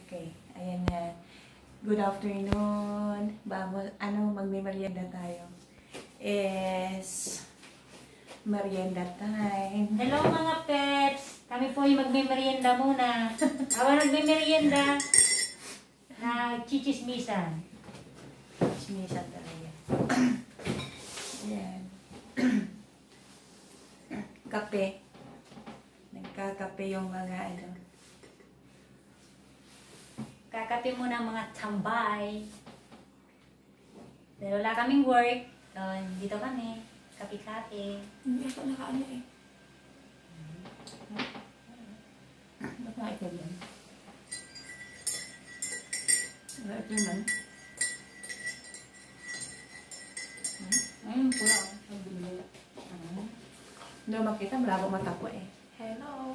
Okay, ayan na. Good afternoon. Magme-merienda tayo. Is merienda time. Hello mga pets! Kami po yung magme-merienda muna. Awa nagme-merienda. Chichismisan. Chismisan talaga. Ayan. Kape. Nagkakape yung mga Kakape muna mga tambay. Pero wala kaming work. So, dito kami. Kape-kape. Hindi ako nakaano eh. Ba't ito yan? Ito man. Ayun, pula. Hindi makita, malabo mata ko eh. Hello!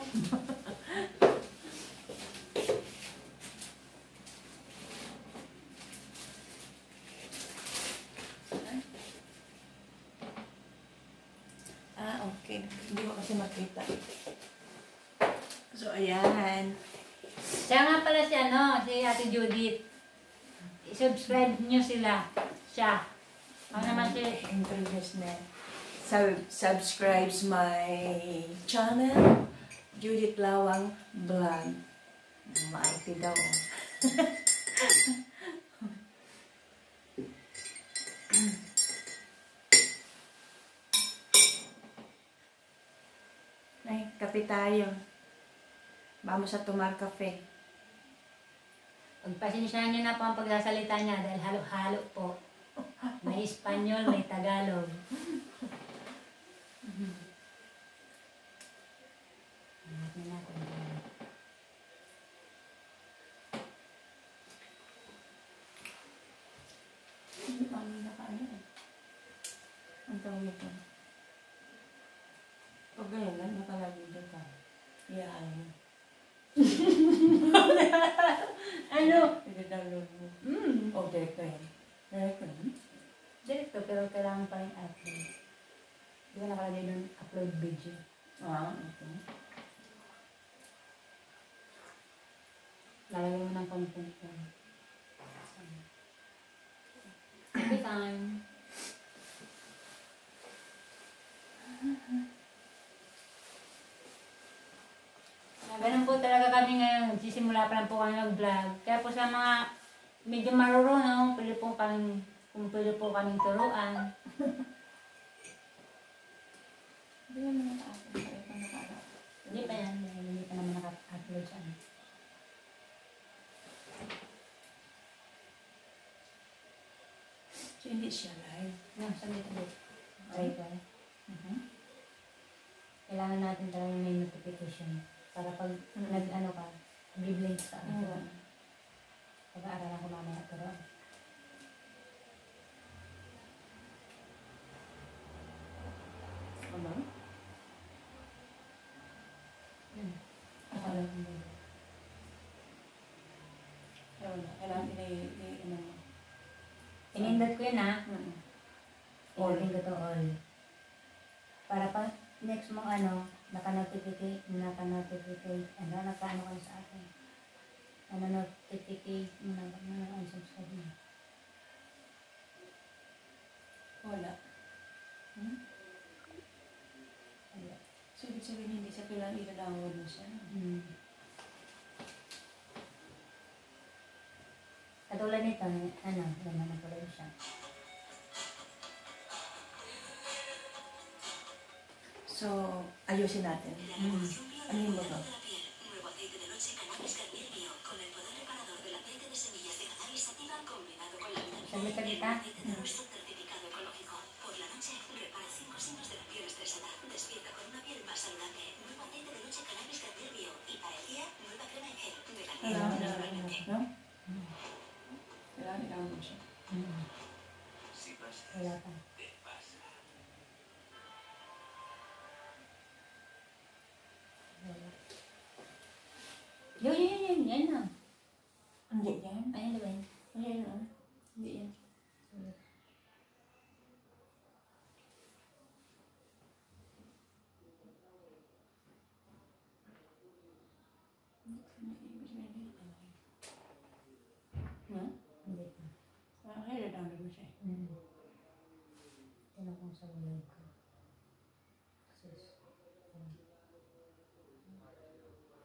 Okay. Hindi ko kasi makita. So, ayan. Siya nga pala si Ate Judith. I-subscribe nyo sila. Siya. Ako naman si... Introduce na. Subscribes my channel, Judith Lawang Vlog. Maarte daw. Ay, kape tayo. Vamos a tomar kape. Pagpasensyahan nyo na po ang pagsasalita niya dahil halo-halo po. May Espanyol, may Tagalog. Hindi pa kami nakaano eh. Ang tawag ito. Pag ganyan lang, nakalagay dito ka. Iyaan mo. Ano? I-download mo. O, direkto yan. Direkto yan. Direkto, pero kailangan pa rin upload. Di ba nakalagay doon upload video? Okay. Lalagay mo ng content ko. Happy time. Ganun po talaga kami ngayon. Sisimula pa lang po kami mag-vlog. Kaya po sa mga medyo marurunong, pwede po kaming turuan. Hindi naman naka-upload. Hindi pa yan. Hindi pa naman naka-upload siya. So, hindi siya live. Sabi ito. Try ko. Kailangan natin talaga may notification. Para pag nag-ano ka, biblink sa ano. Pag-aaralan ko mamaya ito ron. Ano? Akala ko ba? Kailangan Inindot ko yun All. Inindot ko to all. Para pa next mong naka-notificate ka sa akin. Notificate mo unsubscribe mo. Wala. Wala. So, ibig sabihin hindi siya kailangan i-download mo siya. Katulad nito, naman na siya. So, ayusin natin. Ano yung ba ito? Saglit ka? No? Kailangan i-download siya. Wala pa. Yan na. Hindi yan. Ayan, diba yun? Ayan. Hindi yan.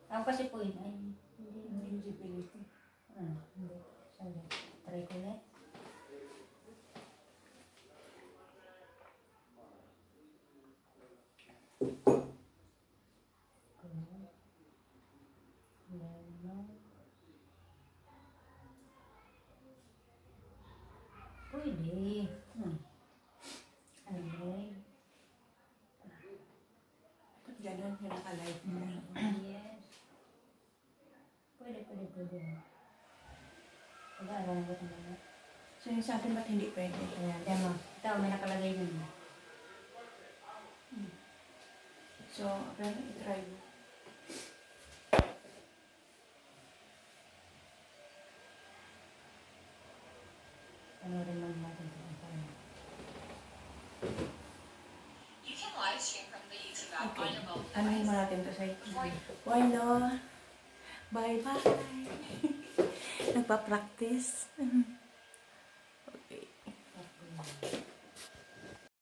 Ako kasi po yun, ay, hindi. Eligibility. Hindi. Sorry. Try ko ulit. Pwede. Android. Ba't ganun yung naka-live mo? Yes. Pwede. Pag-aaral ko naman. So yung sa atin ba't hindi pwede? Ayan, demo. Ito, may nakalagay dun. So, pero i-try mo. Ano rin lang natin ito. You can live stream from the YouTube app on your mobile Ano device. mo natin to say? Before you Bueno. Bye-bye. Nagpa-practice. Okay. Okay.